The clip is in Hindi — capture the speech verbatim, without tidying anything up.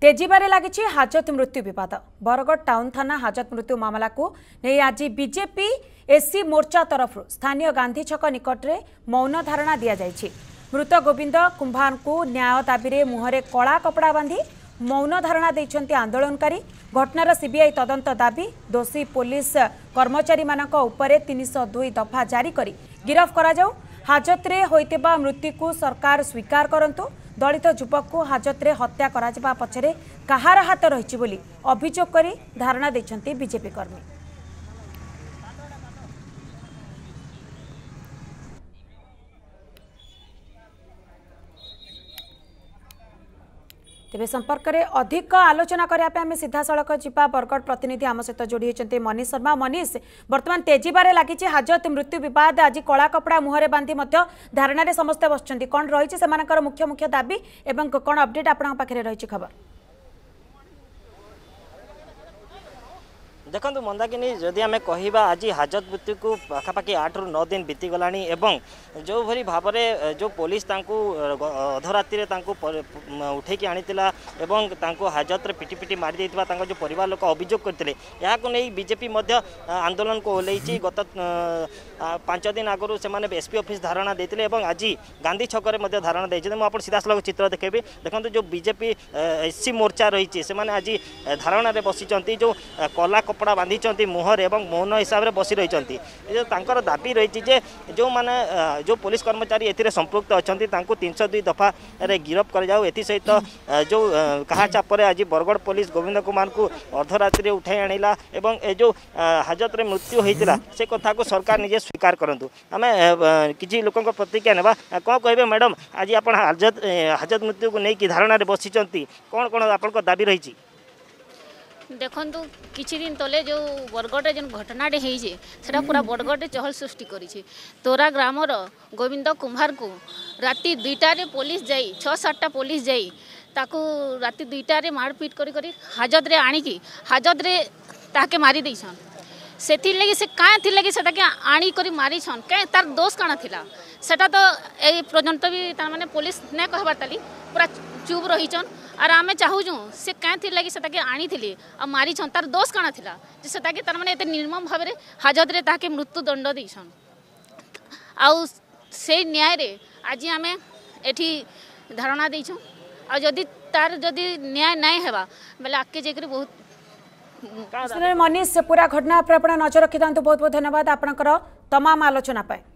तेजीबारे लगी हाजत मृत्यु विवाद। बरगड़ टाउन थाना हाजत मृत्यु मामला को नहीं आज बीजेपी एससी मोर्चा तरफ स्थानीय गांधी छक निकट में मौन धारणा दि जाइछि। मृत गोविंद कुंभार को न्याय दाबी मुहरे कला कपड़ा बांधी मौन धारणा देइछन्ति आंदोलनकारी। घटनार सीबीआई तदंत दाबी। दोषी पुलिस कर्मचारी मानक उपरे तीन सौ दुई दफा जारी करी गिरफ करा जाऊ। हाजत रे होइतेबा मृत्यु को सरकार स्वीकार करंतु। दलित युवक को हाजत रे हत्या करा पछरे कहार हाथ रही बोली अभियोग करी धारणा देइछन्ति बीजेपी कर्मी। तेज संपर्क में अधिक आलोचना करने आम सीधा सड़क जा बरगड़ प्रतिनिधि आम सहित जोड़ी होती मनीष शर्मा। मनीष, बर्तमान तेजीबारे लगी हाजत मृत्यु विवाद। आज कला कपड़ा मुहरे बांधी धारणा समस्ते बसुँच कौन रही से मुख्य मुख्य दाबी एवं कौन अपडेट आपण पाखे रही खबर? देखो मंदाकिनी जदि आम कह आज हाजत मृत्यु को पाखापाखि आठ रु नौ दिन बीतीगला एवं जो भरी भाव में जो पुलिस अधराति उठेकी आनी हाजत रे पिटी पिटी मारी देता जो परिवार लोक अभियोग करते नहीं बीजेपी आंदोलन को ओल्लैछि। गत पांच दिन आगु से एसपी ऑफिस धारणा देते आज गांधी छक धारणा देते। मुझे सीधा सड़क चित्र देखेबी। देखो जो बीजेपी एससी मोर्चा रही से आज धारणा बसी जो कला कपड़ा बांधी मुहर एवं मौन हिसाब से बसी रही दाबी रही जो माने जो पुलिस कर्मचारी ए संपृक्त अच्छा तीन सौ दुई दफा गिरफ कर जाऊ। एथि सहित जो कहा चापर आज बरगड़ पुलिस गोविंद कुमार को अर्धरात्रि उठाई आनिला एवं ए जो हाजत रे मृत्यु होता से कथा को सरकार निजे स्वीकार करंतु। आम किसी लोकों प्रतिक्रिया नेबा कौन कहे मैडम आज आप हाजत हाजत मृत्यु को लेकिन धारणा बसी कौन कौन आप दाबी रही? देखु किछि दिन तले जो बरगड़े जो घटनाटे होता पूरा बरगड़े चहल सृष्टि करी। तोरा ग्रामर गोविंद कुंभार को राति दुईटारे पुलिस जाई छः सातटा पुलिस जाई ताकू राति दुईटारे मारपीट करी करी हाजत रे आनिकी हाजत रे ताके मारी देछन। सेथि लगी से काहे थी लगी सेटा के आनी करी मारी छन के तार दोष काना थिला सेटा तो ए पर्यंत भी तार माने पुलिस ने कहबार ताली पूरा चुप रही छन। और आम चाहूँ से क्या थी लगी से आनी थी आ मारी छन तार दोष काना थिला जे सेटा के तार माने एते निर्मम भाव रे हाजत रे ताके मृत्यु दंड देछन। आउ से न्याय रे आज आम एठी धारणा देछन। आ जदि तार जदि न्याय नहीं हेबा बेले आके जेकरी बहुत मनीष पूरा घटना पर नजर रखि बहुत बहुत धन्यवाद आपनकर तमाम आलोचना पाए।